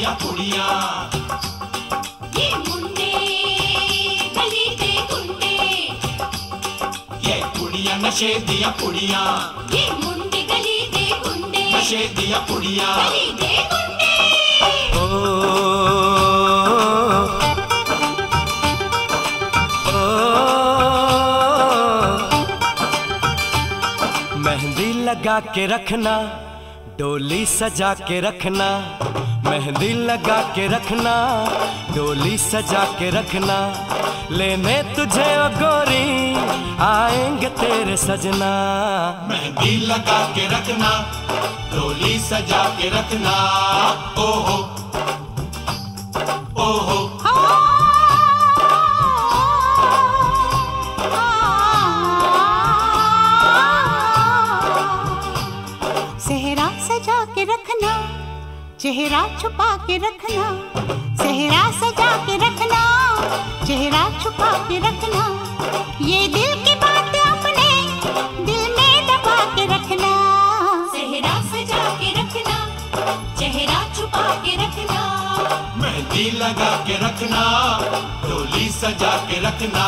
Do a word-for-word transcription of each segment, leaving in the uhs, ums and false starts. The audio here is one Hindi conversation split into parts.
दिया कुड़ियां, ये मुंडे गली दे गुंडे, ये कुड़ियां नशे दिया कुड़ियां, ये मुंडे गली दे गुंडे, नशे दिया कुड़ियां, गली दे गुंडे। ओ मेहंदी लगा के रखना, डोली सजा के रखना, मेहंदी लगा के रखना, डोली सजा के रखना, लेने तुझे ओ गोरी आएंगे तेरे सजना। मेहंदी लगा के रखना, डोली सजा के रखना, ओहो ओहो सेहरा सजा के रखना, चेहरा छुपा के रखना, सेहरा सजा के रखना, चेहरा छुपा के रखना, ये दिल की बात अपने दिल में दबा के रखना। सेहरा सजा के रखना, चेहरा छुपा के रखना, मेहंदी लगा के रखना, डोली सजा के रखना।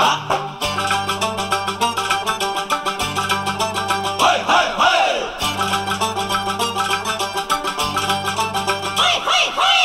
हाय हाय हाय हाय हाय हाय।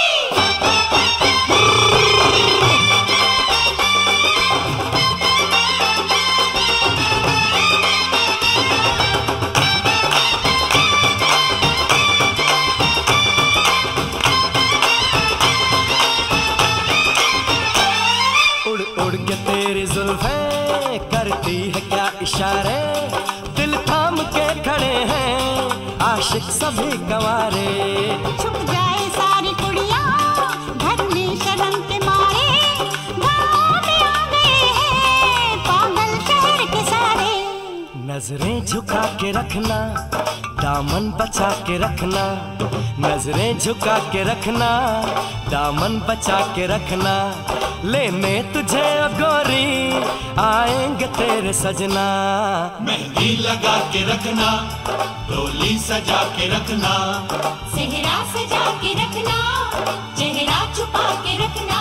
उड़ उड़ के तेरी जुल्फें करती है क्या इशारे, दिल थाम के खड़े हैं आशिक सभी गंवारे। छुप जाए सारी कुड़ियां घर में शर्म के मारे, गाँव में आ गए हैं पागल शहर के सारे। नजरें झुका के रखना, दामन बचा के रखना, नजरें झुका के रखना, दामन बचा के रखना, लेने तुझे ओ गोरी आएंगे तेरे सजना। मेहंदी लगा के रखना, डोली सजा के रखना, सेहरा सजा के रखना, चेहरा छुपा के रखना।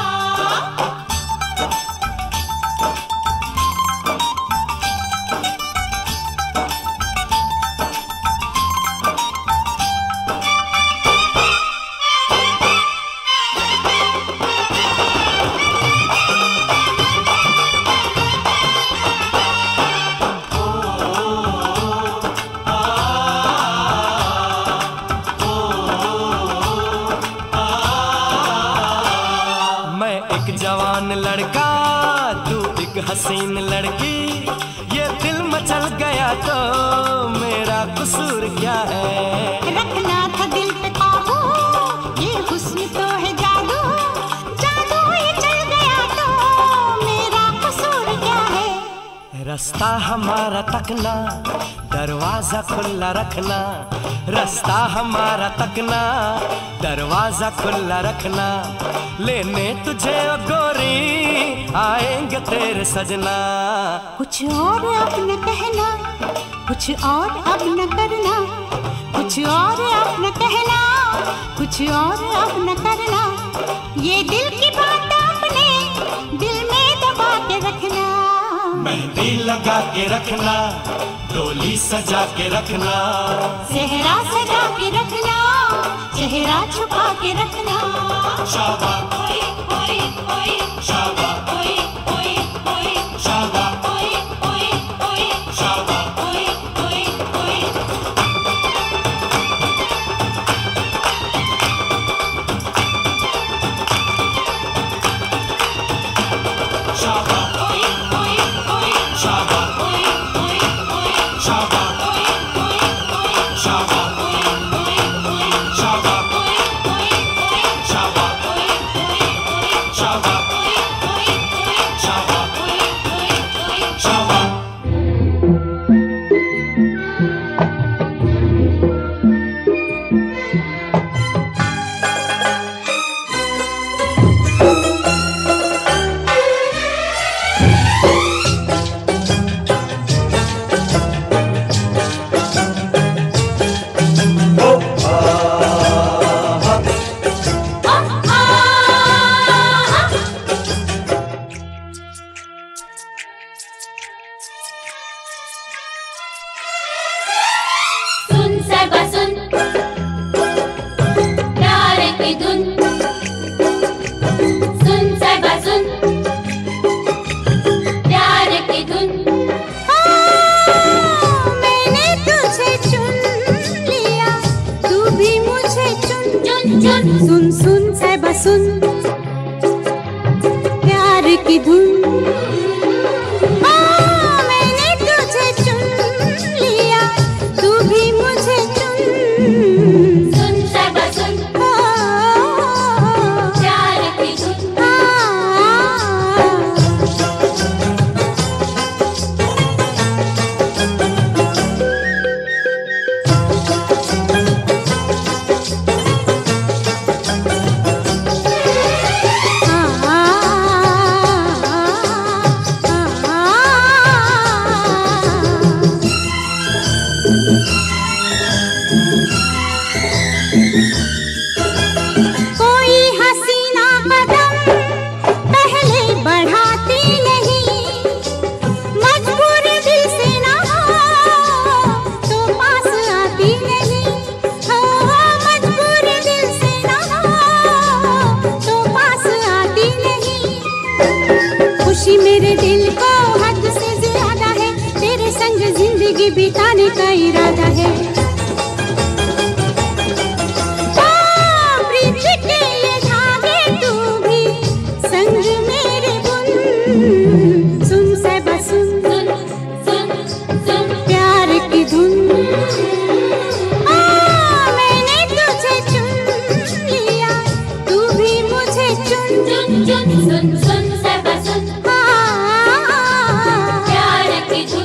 मैं एक जवान लड़का, तू एक हसीन लड़की, ये दिल मचल गया तो मेरा कसूर क्या है। रखना था दिल पे काबू, ये हुस्न तो है जादू, जादू ये चल गया तो मेरा कसूर क्या है। रास्ता हमारा तकना, दरवाजा खुला रखना, रास्ता हमारा तकना, दरवाजा खुला रखना, लेने तुझे ओ गोरी आएंगे तेरे सजना। कुछ और अब न कहना, कुछ और अब न करना, कुछ और अब न कहना, कुछ और अब न करना, ये दिल की बात अपने दिल में दबा के रखना। मेहंदी लगा के रखना, डोली सजा के रखना, सेहरा सजा के रखना, चेहरा छुपा के रखना। शाबा ओए ओए ओए शाबा ओए ओए ओए शाबा ओए ओए ओए शाबा ओए ओए ओए। शाबा ओए ओए ओए शाबा ओए ओए ओए शाबा ओए ओए ओए शाबा ओए ओए ओए शाबा ओए ओए ओए शाबा ओए ओए ओए शाबा ओए ओए जिंदगी बिताने का इरादा है। प्रीत के ये धागे तू भी संग मेरे बुन। सुन साहिबा सुन, सुन सुन सुन प्यार की धुन। मैंने तुझे चुन लिया, तू भी मुझे चुन। चुन चुन सुन सुन साहिबा सुन, प्यार की धुन।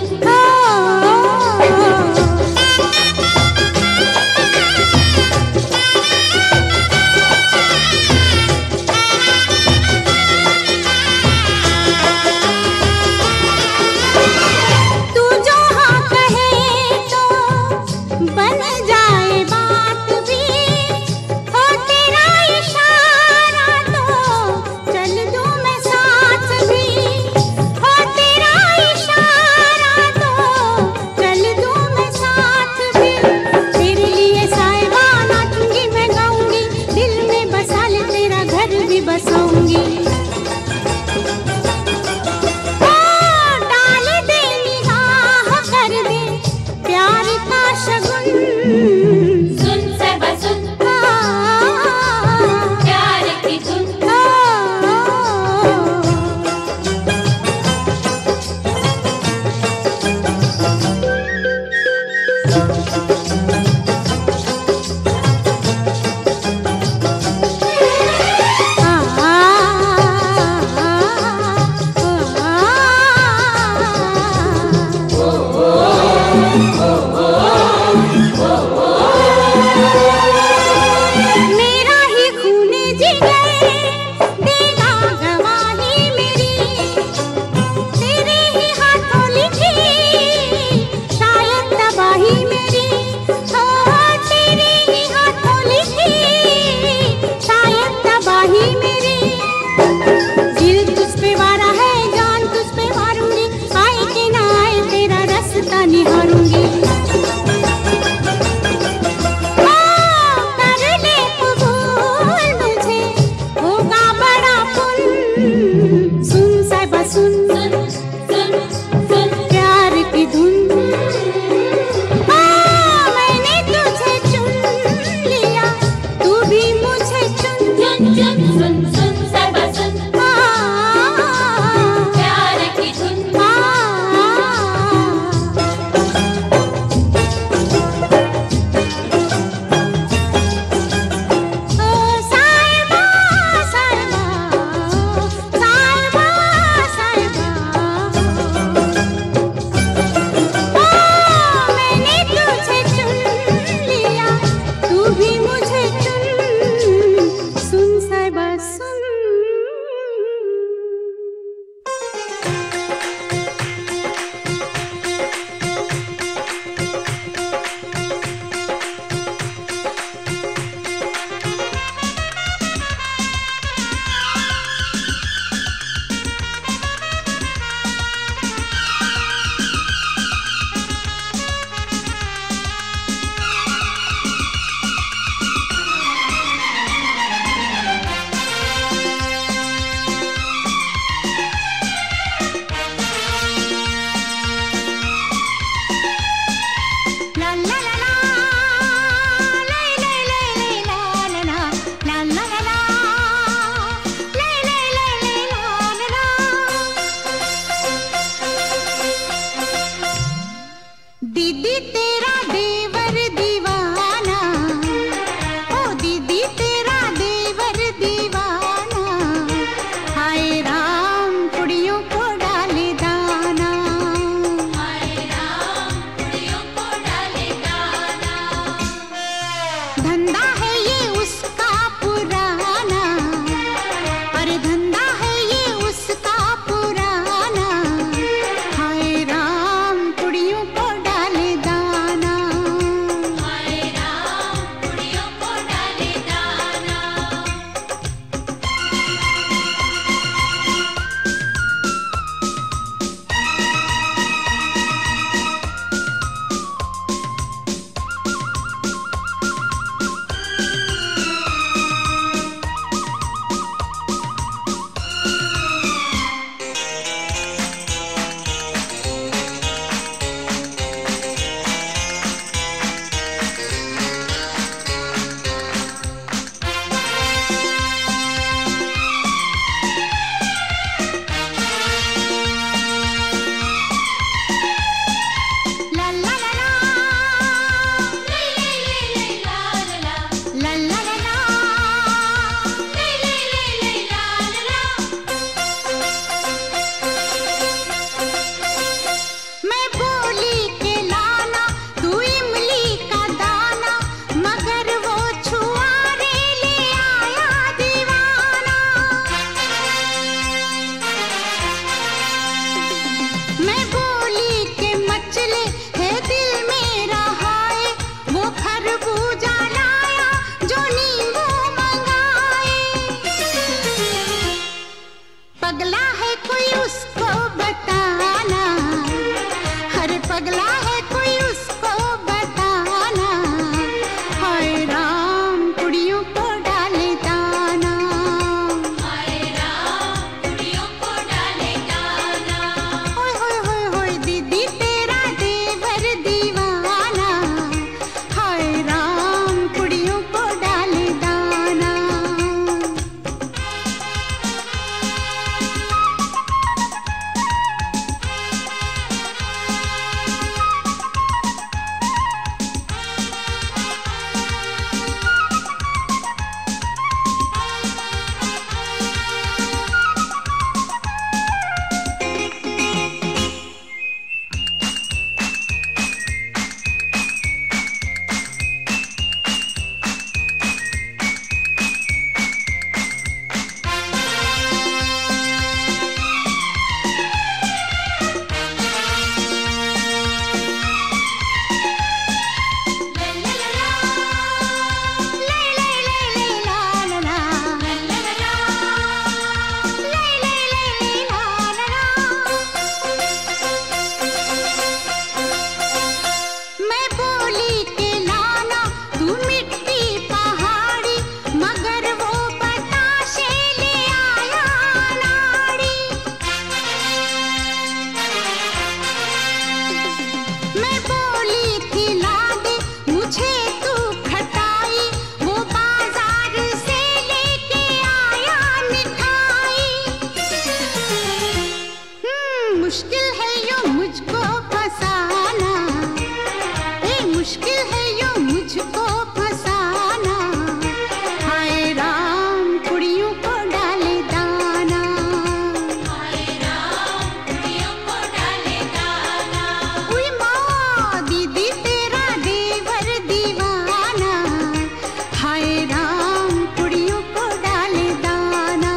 पगला है कोई उसको बताना, हाय राम कुड़ियों को डाले दाना, हाय राम कुड़ियों को डाले दाना। होय होय होय होय दीदी तेरा देवर दीवाना, हाय राम कुड़ियों को डाले दाना। मुश्किल है यूं मुझको फसाना, ए मुश्किल है यूं मुझको फसाना, हाय राम कुड़ियों को डाले दाना, हाय राम कुड़ियों को डाले दाना। उई माँ दीदी तेरा देवर दीवाना, हाय राम कुड़ियों को डाले दाना।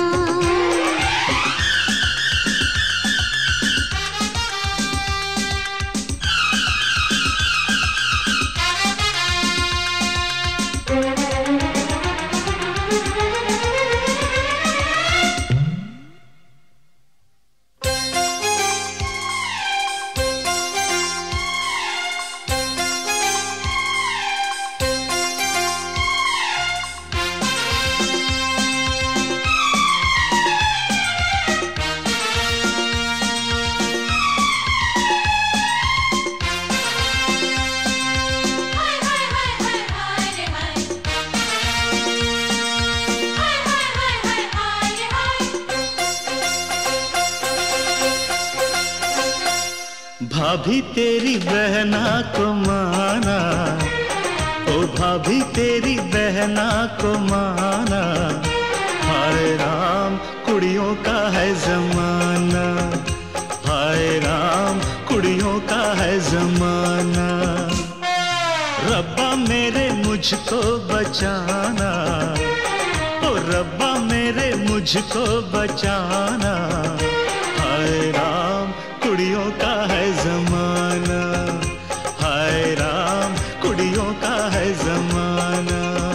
भाभी तेरी बहना को माना, ओ भाभी तेरी बहना को माना, हाय राम कुड़ियों का है जमाना, हाय राम कुड़ियों का है जमाना। रब्बा मेरे मुझको बचाना, ओ रब्बा मेरे मुझको बचाना, हाय राम कुड़ियों का है जमाना, हाय राम कुड़ियों का है जमाना।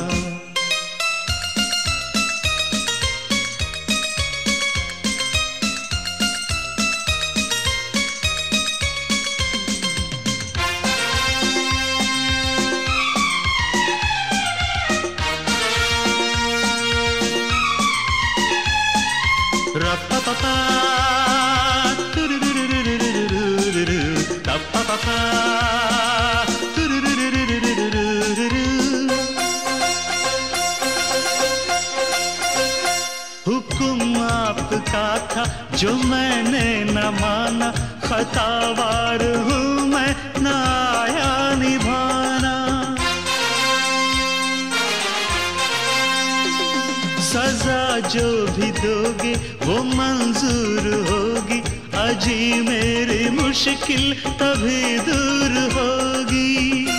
Ra-pa-pa-pa, tu-ru-ru-ru-ru-ru-ru-ru-ru, ra-pa-pa-pa, tu-ru-ru-ru-ru-ru-ru-ru-ru। हुक्म आपका था जो मैंने न माना, खतावार हूँ मैं न आया निभाना। सजा जो भी दोगे वो मंजूर होगी, अजी मेरी मुश्किल तभी दूर होगी।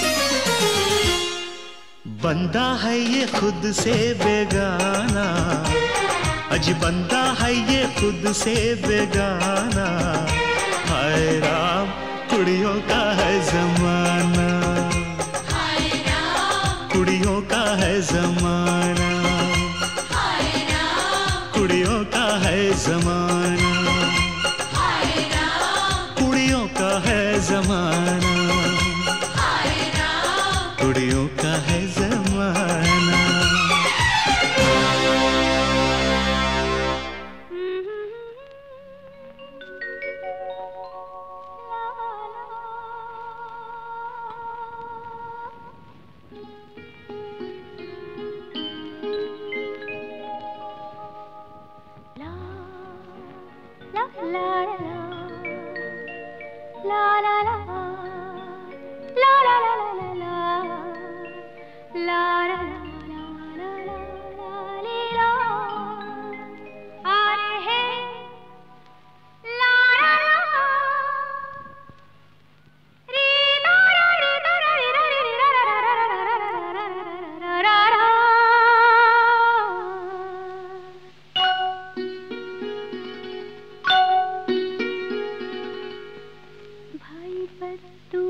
बंदा है ये खुद से बेगाना, अजी बंदा है ये खुद से बेगाना, हाय राम कुड़ियों का है जमाना, हाय राम कुड़ियों का है जमाना, हाय राम कुड़ियों का है जमाना, हाय राम कुड़ियों का है जमाना।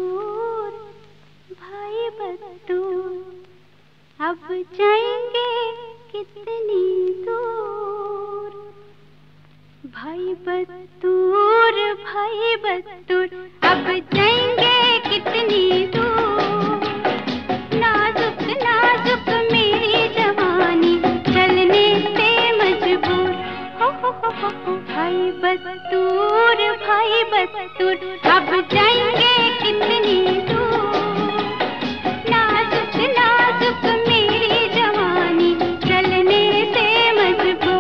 बदतूर भाई बदतूर, अब जाएंगे कितनी दूर। भाई बदतूर भाई बदतूर, अब जाएंगे कितनी दूर। नाजुक नाजुक मेरी जवानी चलने से मजबूर। हो हो हो हो हो भाई बदतूर भाई बदतूर, अब जाएंगे कितनी दूर। नाजुक नाजुक मेरी जवानी चलने से मजबूर।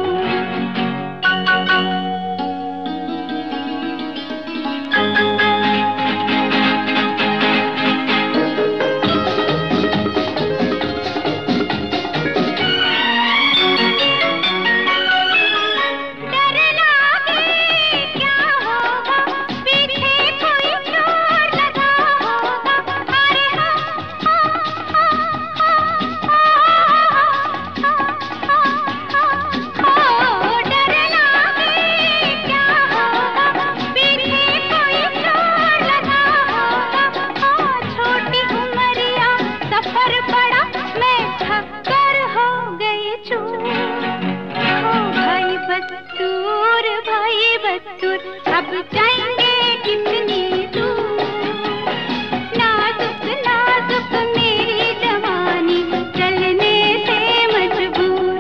अब जाएंगे कितनी दूर। नाजुक नाजुक मेरी जवानी चलने से मजबूर।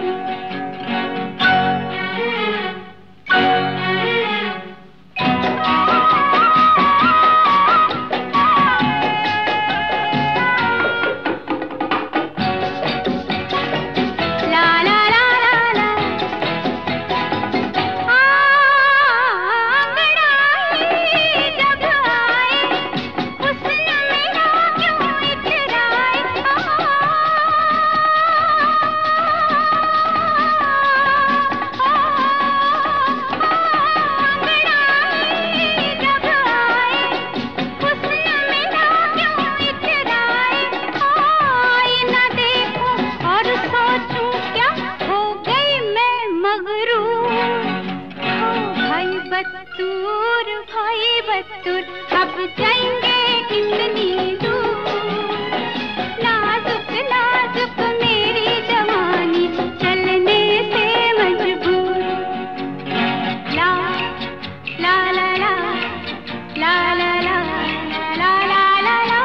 ला ला ला ला ला बदतूर भाई बदतूर, अब जाएंगे कितनी दूर। नाजुक नाजुक मेरी जवानी चलने से मजबूर। ला ला ला ला ला ला ला ला ला ला ला।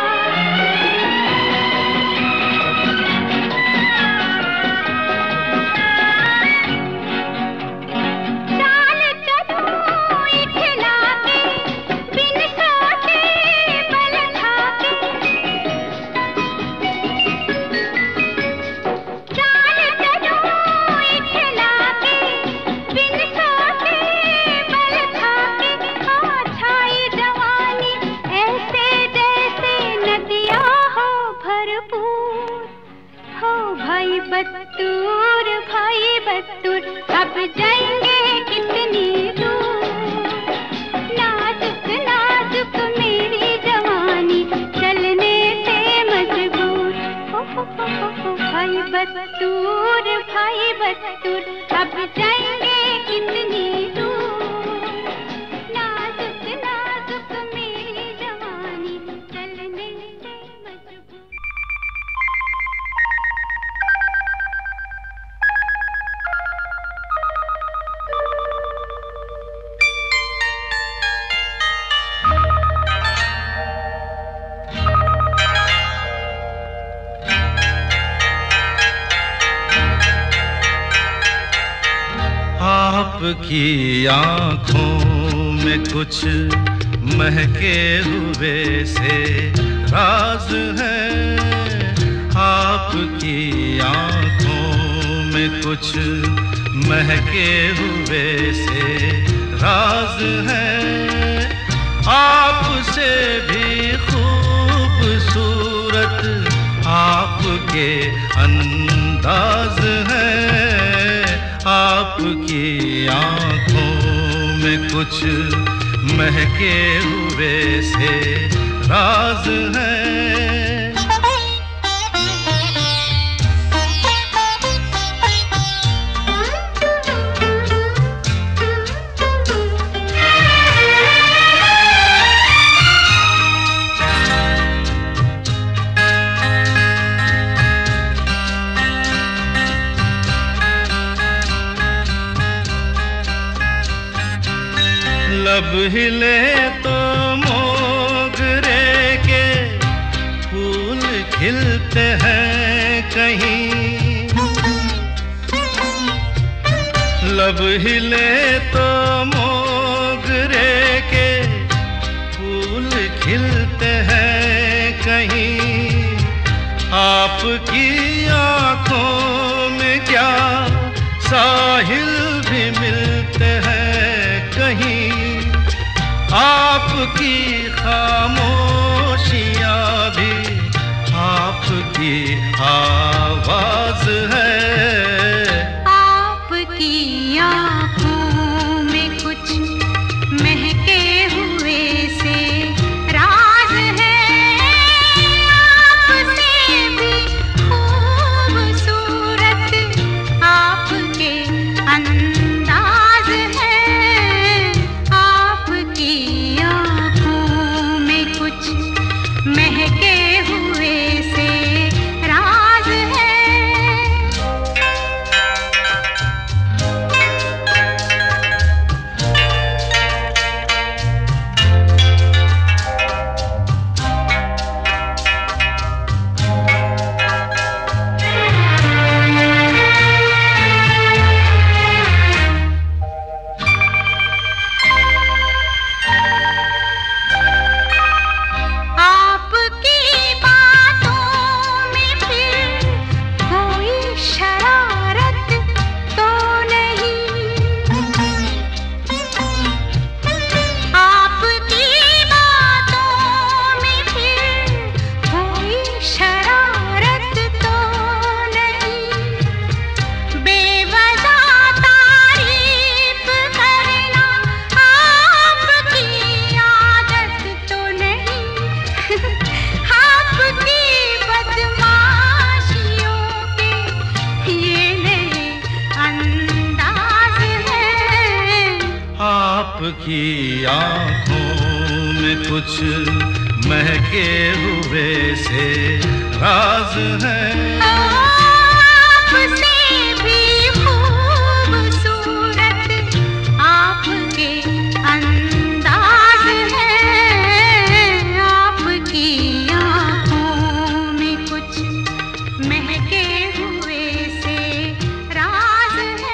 भाई बदतूर भाई बदतूर, अब जाएंगे कितनी दूर। नाजुक नाजुक मेरी जवानी चलने से मजबूर। हो हो हो हो भाई बदतूर भाई बदतूर, अब जाएंगे कितनी दूर। नाजुक नाजुक मेरी जवानी चलने से मजबूर। आपकी आँखों में कुछ महके हुए से राज है। आपकी आँखों में कुछ महके हुए से राज है। आपसे भी खूबसूरत आपके अंदाज है। आपकी आँखों में कुछ महके हुए से राज है। लब हिले तो मोगरे के फूल खिलते हैं कहीं, लब हिले तो मोगरे के फूल खिलते हैं कहीं। आपकी आंखों में क्या साहिल भी मिलते हैं कहीं, आपकी खामोशियां भी आपकी आवाज है। आपकी आंखों में कुछ महके हुए से राज है, आपसे भी खूबसूरत आपके अंदाज है। आपकी आंखों में कुछ महके हुए से राज है। आपकी बातों में फिर कोई शरारत तो नहीं, आपकी बातों में फिर कोई शरारत तो नहीं। बेवजह तारीफ करना आपकी आदत तो नहीं, आपकी बदमाशियों के ये नए अंदाज है। आपकी आंखों में कुछ महके हुए से राज है। आपसे भी खूबसूरत आपके अंदाज है। आपकी आंखों में कुछ महके हुए से राज है।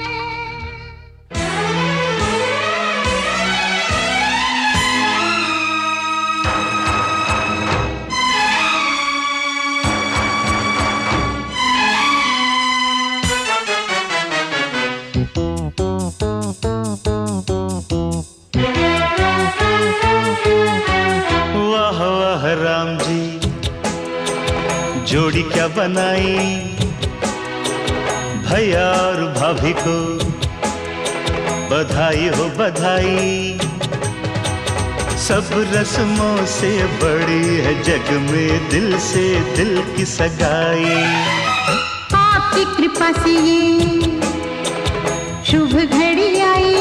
वाह वाह राम जी, जोड़ी क्या बनाई, भैया और भाभी को बधाई हो बधाई। सब रस्मों से बड़ी है जग में दिल से दिल की सगाई। आपकी कृपा से ये शुभ घड़ी आई,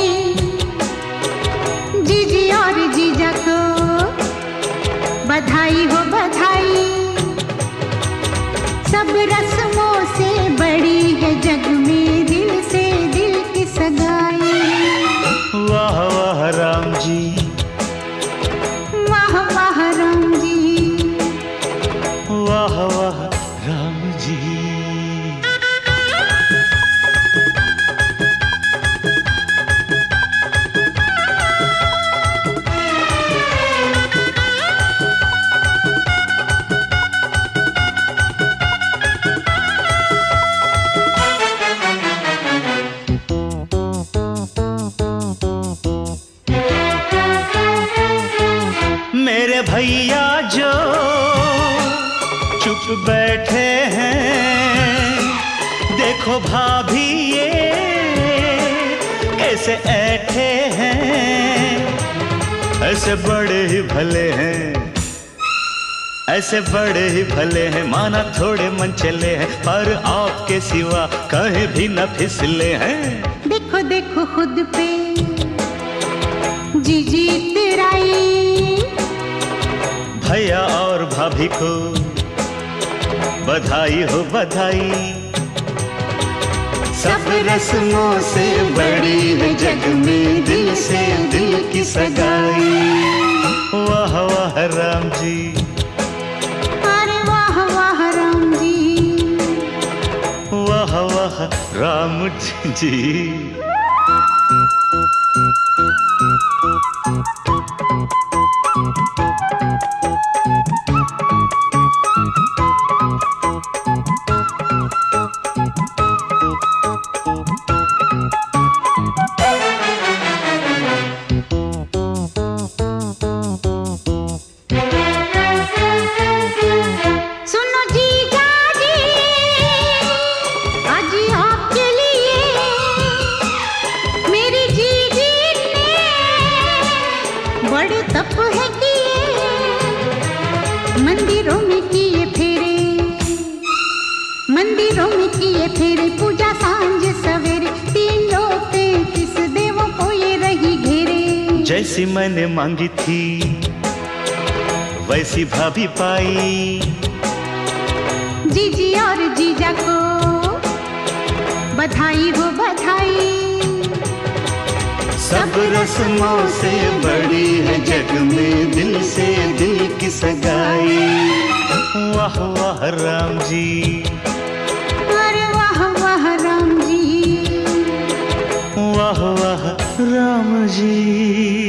जीजी और जीजा को बधाई हो बधाई। सब रस्मों से बड़ी है जग में दिल से दिल की सगाई। वाह वाह राम जी, वाह वाह राम जी, वाह वाह राम जी। मेरे भैया जो चुप बैठे हैं, देखो भाभी ये कैसे ऐठे हैं। ऐसे बड़े ही भले हैं, ऐसे बड़े ही भले हैं, माना थोड़े मन चले हैं, पर आपके सिवा कहीं भी न फिसले हैं। देखो देखो खुद पे जीजी तेराई, भैया और भाभी को बधाई हो बधाई। सब रस्मों से बड़ी है जग में दिल से दिल की सगाई। वाह वाह राम जी, अरे वाह वाह राम जी, वाह वाह राम जी। मंदिरों में किए फेरे, मंदिरों में किए फेरे, पूजा सांझ सवेरे, तीन लोग तैंतीस देवों को ये रही घेरे। जैसी मैंने मांगी थी वैसी भाभी पाई, जीजी और जीजा को बधाई हो बधाई। सब रस्मों से बड़ी है जग में दिल से दिल की सगाई। वाह वाह राम जी, अरे वाह वाह राम जी, वाह वाह राम जी।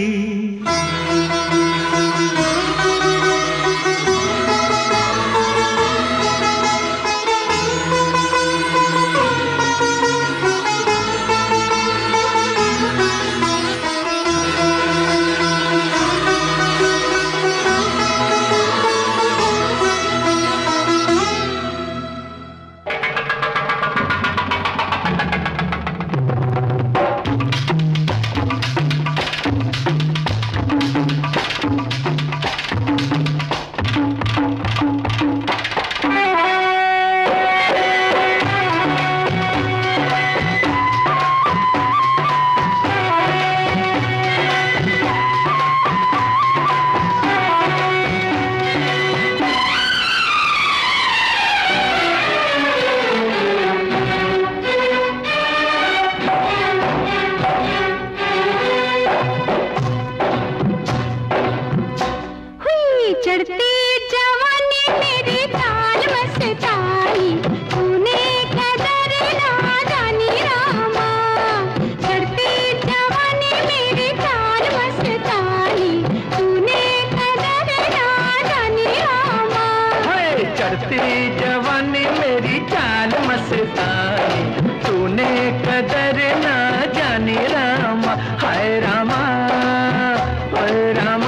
चढ़ती जवानी मेरी ताल मस्ताई, तूने कदर ना जानी रामा। चढ़ती जवानी मेरी ताल मस्ताई, तूने कदर ना जानी रामा। चढ़ती जवानी मेरी चाल मस्ताई, तूने कदर ना जानी रामा। हाय रामा, हाय रामा,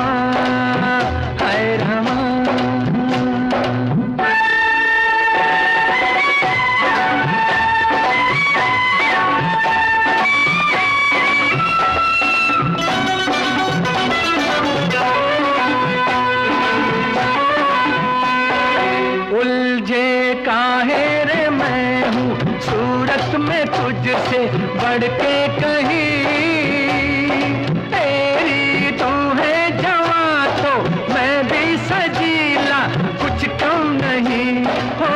तुझसे बढ़ के कहीं तेरी तू है जवां तो मैं भी सजीला, कुछ कम नहीं हो।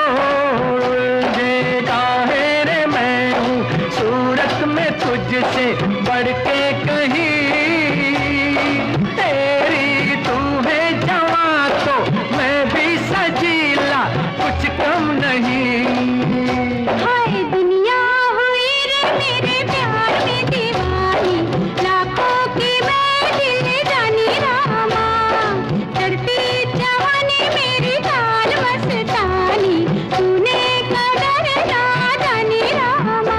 ये काहे रे मैं हूँ सूरत में तुझसे बढ़ के कहीं, तेरी तू है जवां तो मैं भी सजीला, कुछ कम नहीं। मेरे प्यार में दीवानी, लाखों की मैं दिल जानी रामा। चढ़ती जवानी मेरी ताल मस्तानी, तूने कदर ना जानी रामा।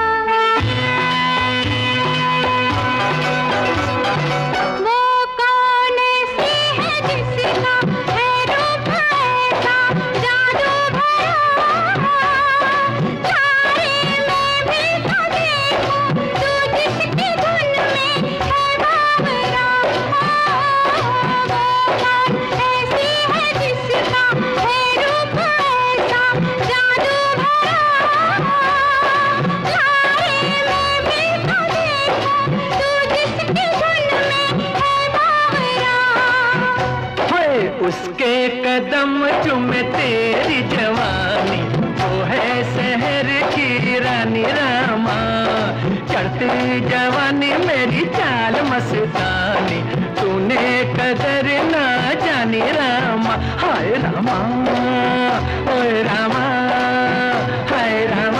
वो कौन सी है जिसका है रूप ऐसा जादू भरा, उसके कदम चूमे तेरी जवानी, वो है शहर की रानी रामा, चढ़ती जवानी मेरी चाल मस्तानी, तूने कदर ना जानी रामा, हाय रामा ओए रामा हाय रामा।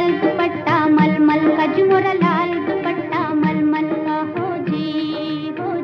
लाल दुपट्टा मलमल का हो जी हो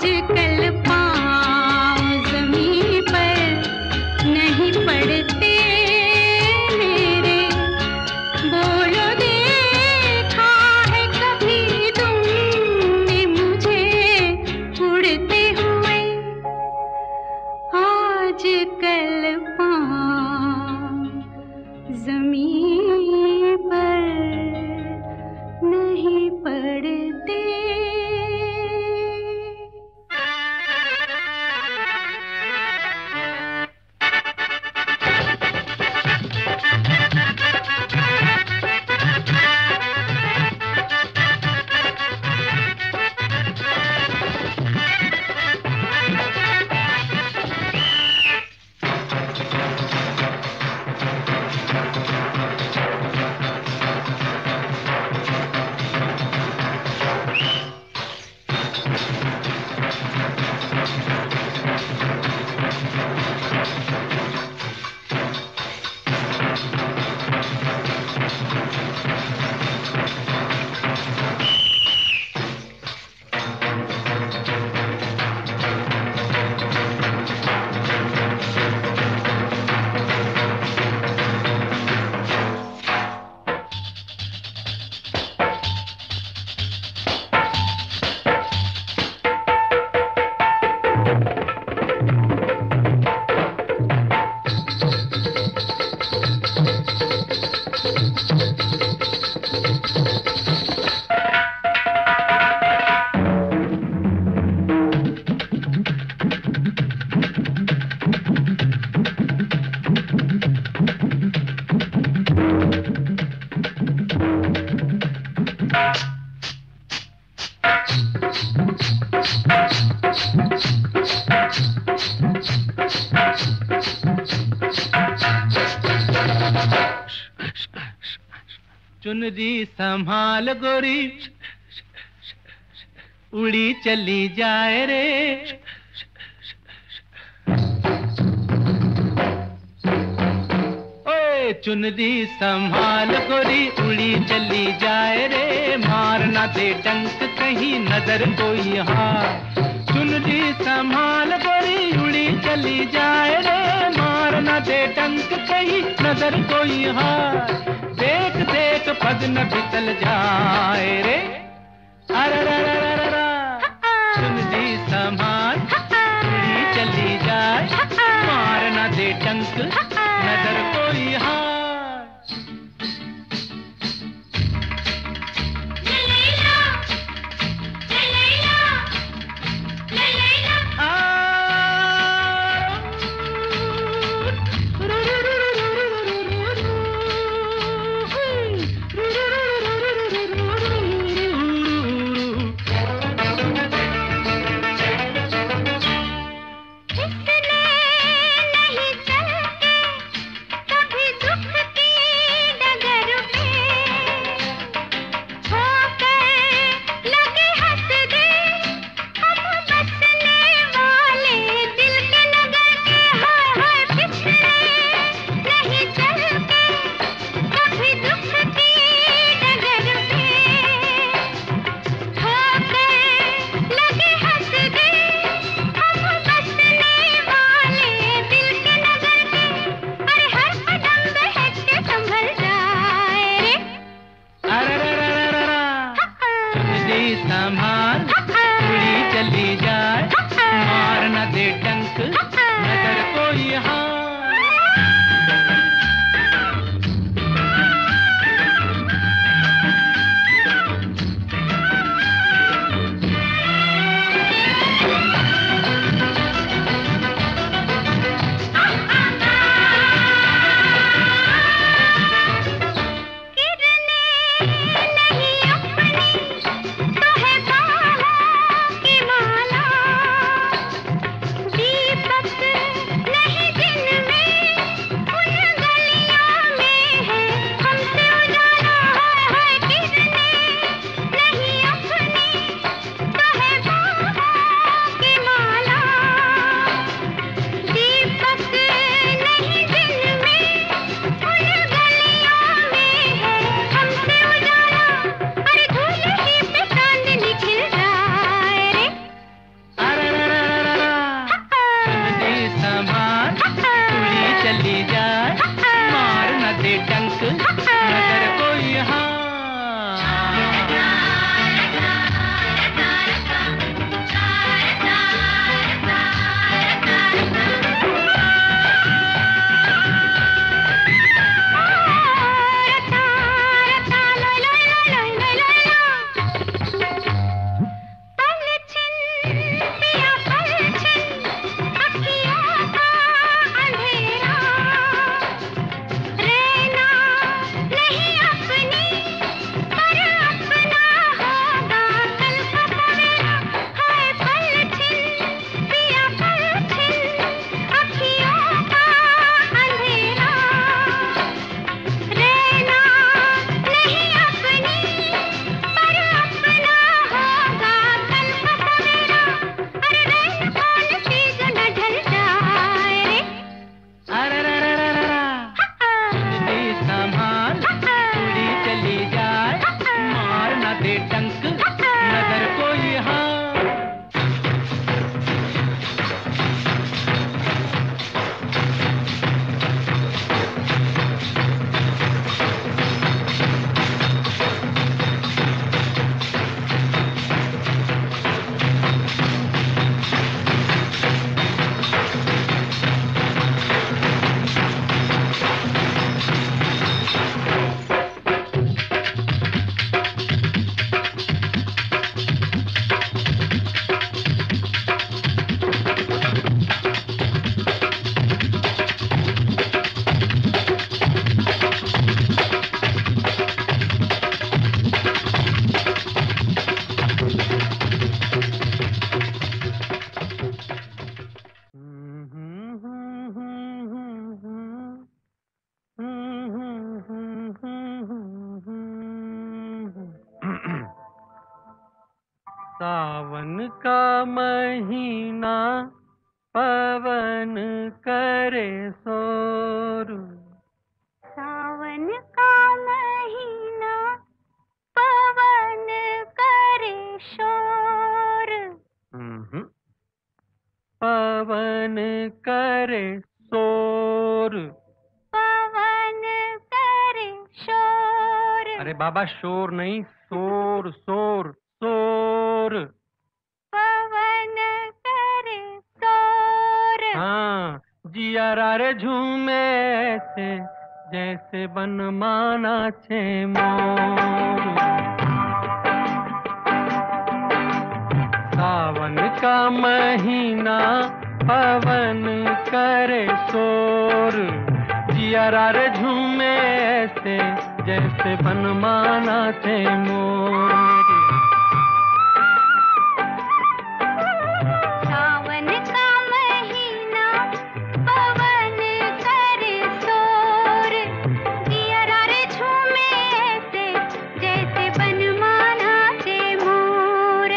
आजकल पाँव ज़मीं पर नहीं पड़ते मेरे, बोलो देखा है कभी तुमने मुझे उड़ते हुए? आजकल पाँव ज़मीं पर नहीं पड़ते। चुनरी संभाल गोरी, उड़ी चली जाए रे। ओए चुनरी संभाल गोरी, उड़ी चली जाए रे। मारना दे डंक कहीं नजर कोई हार। चुनरी संभाल गोरी, उड़ी चली जाए रे। मारना दे डंक कहीं नजर कोई हार। देख देख पग न फिसल जाए रे। अरररररररा, चुनरी संभाल, उड़ी चली जाए। मारना दे डंक नजर कोई हार। दीपक नहीं दिन सावन का महीना पवन करे शोर। सावन का महीना पवन करे शोर। हम्म, पवन करे शोर। पवन करे शोर। अरे बाबा शोर नहीं, शोर शोर शोर। पवन करे शोर। हाँ, जिया रे झूमे ऐसे जैसे बनमाना छे मोर। सावन का महीना पवन करे शोर। जिया रे झूमे ऐसे जैसे बनमाना छे मोर। सावन का महीना पवन करे शोर। जिया रे झूमे ऐसे जैसे बनमाना छे मोर।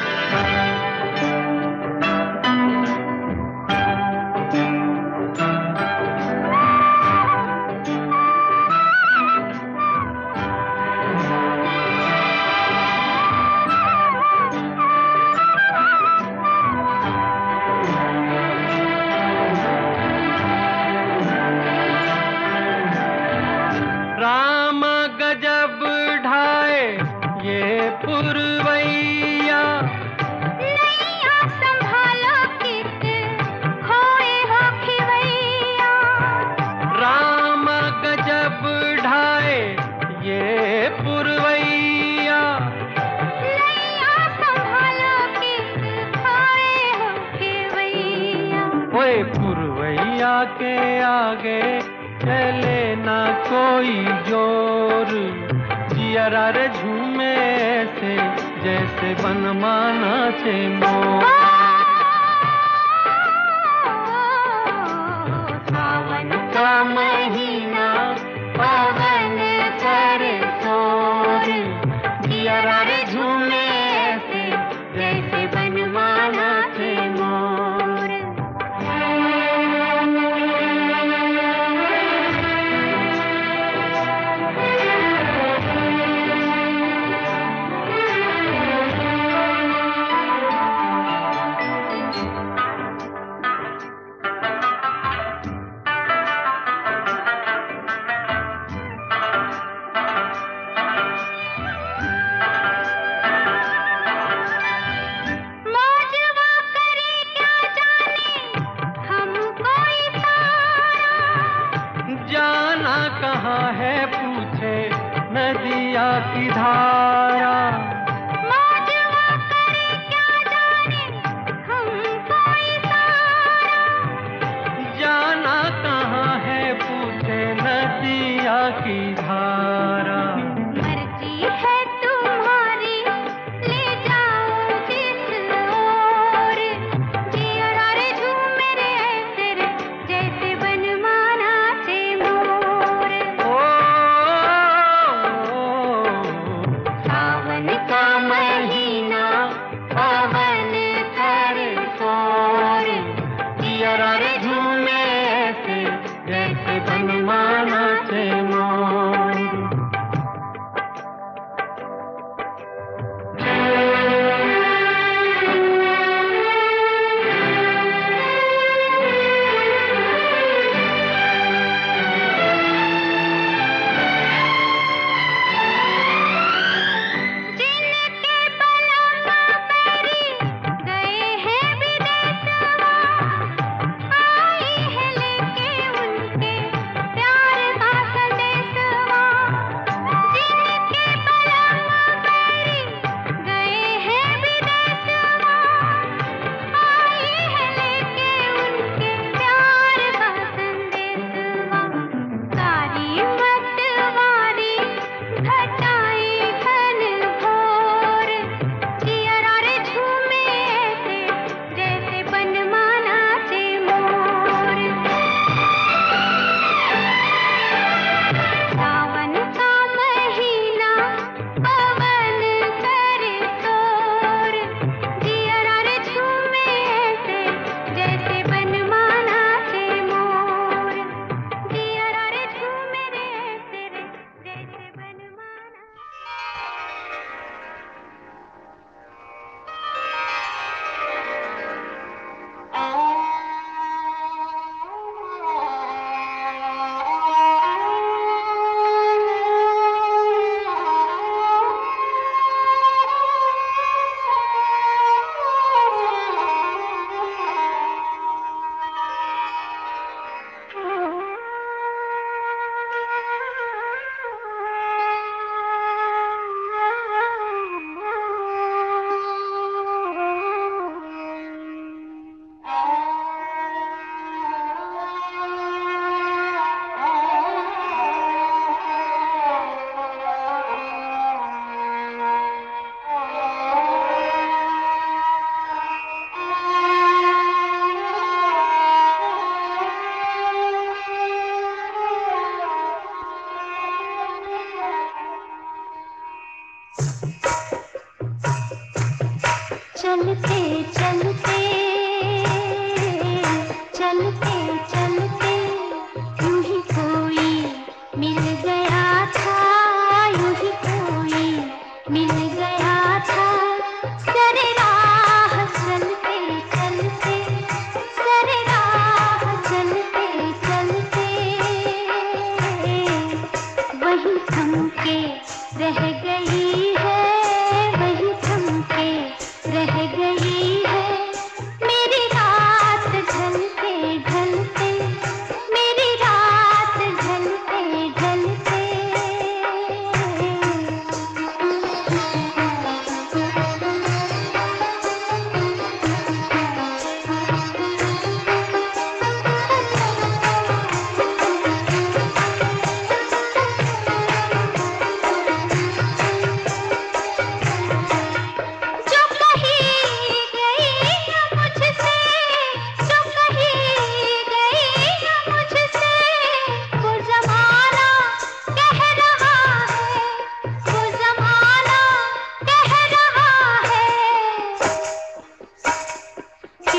राम गजब ढाए ये पुरवैया। नैया संभालो कित खोए हो खिवैया। राम गजब ढाए ये पुरवैया। नैया संभालो कित खोए हो खिवैया। ओए पुरवैया के आगे चले ना कोई जोर। जिया रे झूमे से जैसे बनमाना छे मोर। सावन का महीना पवन करे शोर। जिया रे झूमे ऐसे जैसे बनमाना छे मोर।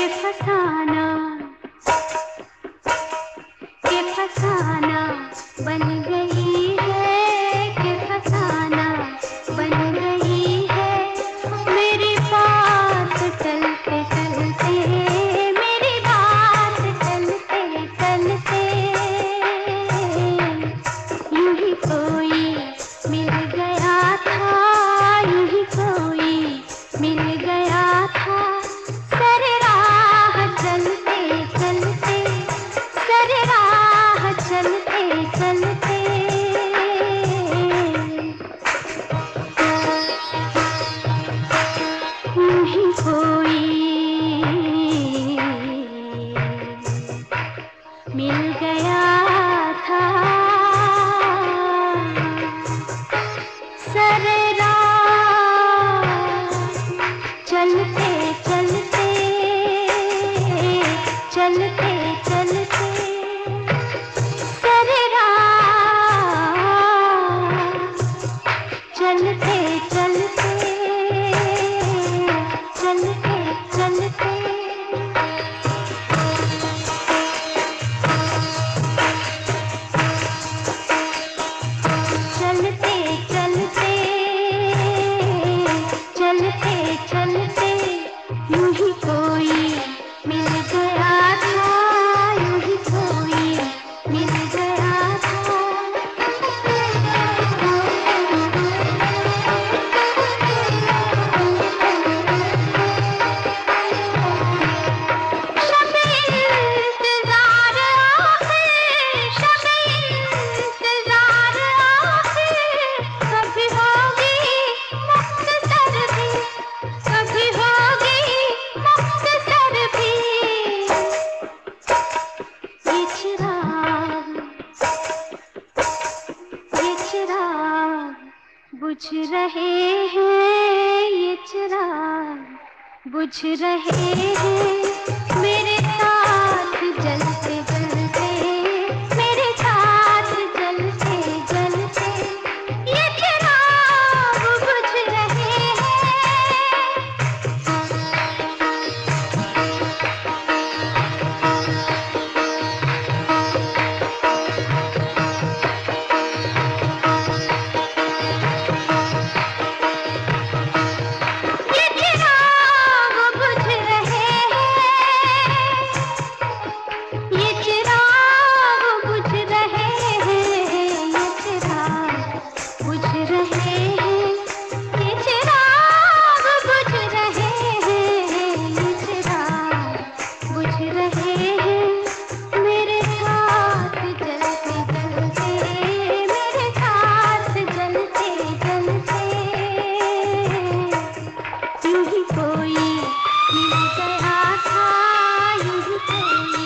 के फसाना के फसाना बन गई है, के फसाना बन गई है मेरी बात चलते चलते, मेरी बात चलते चलते। यूं ही कोई मिल गया था, यूं ही कोई मिल गया था, सर राह चलते चलते, सर राह चलते चलते। यूं ही कोई मिल गया था, सर राह चलते चलते, चलते चलते, सर राह चलते चलते, चलते चलते। चलते चलते, चलते चलते, यूं ही कोई मिल गया था, यूं ही कोई मिल गया था। शब-ए इंतज़ार आखिर, शब-ए इंतज़ार आखिर, कभी होगी मुख्तसर भी, कभी होगी मुख्तसर भी। ये चिराग, ये चिराग बुझ रहे हैं, ये चिराग बुझ रहे हैं मेरे साथ जलते जलते, मेरे साथ जलते जलते। ये चिराग बुझ रहे हैं, ये चिराग बुझ रहे हैं, ये चिराग बुझ रहे हैं, ये चिराग बुझ रहे हैं, ये चिराग बुझ रहे हैं, ये चिराग बुझ रहे हैं मेरे साथ जलते जलते, मेरे साथ जलते जलते। यूं ही कोई मिल गया था, यूं ही कोई